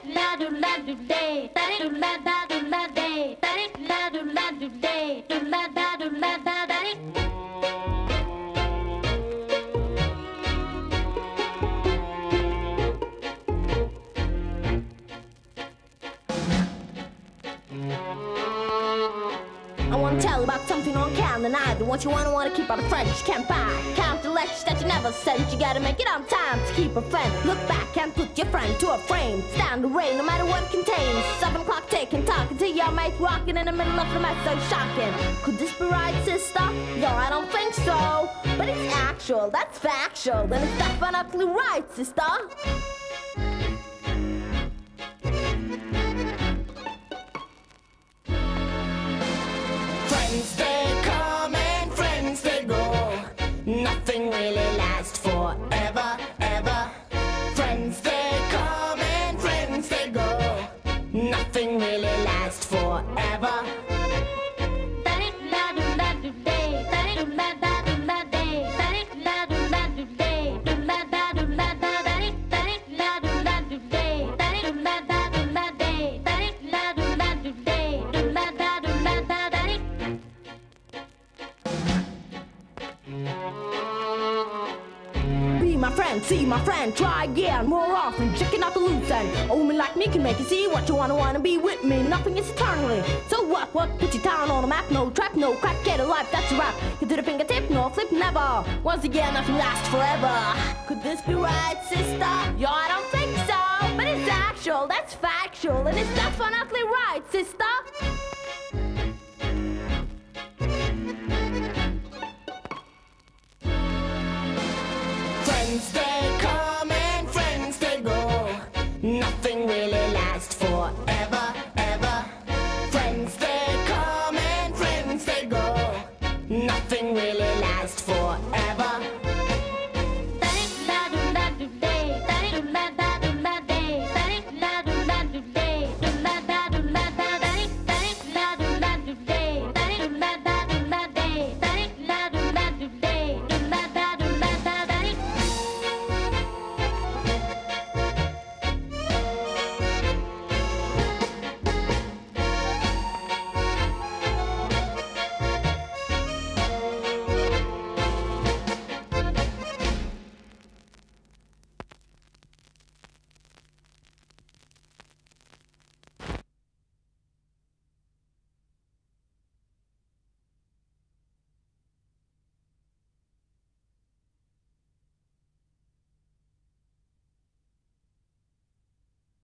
I wanna tell you about something on count and I. The ones you wanna keep out of friends you can't buy. Count the lectures that you never sent. You gotta make it on time to keep a friend. Look back and put your friend to a frame. Stand the rain no matter what it contains. 7 o'clock taking, talking to your mate, rocking in the middle of the mess, so shocking. Could this be right, sister? No, I don't think so. But it's actual, that's factual. Then it's definitely right, sister. Friends they come and friends they go. Nothing really lasts forever, ever. Friends they come and friends they go. Nothing really lasts forever. Be my friend, see my friend, try again, more often, checking out the loose end. A woman like me can make you see what you wanna be with me. Nothing is eternally. So what? Put your town on the map, no trap, no crack, get a life, that's a wrap. Get to the fingertip, no flip, never. Once again, nothing lasts forever. Could this be right, sister? Yo, I don't think so, but it's actual, that's factual, and it's definitely right, sister. Friends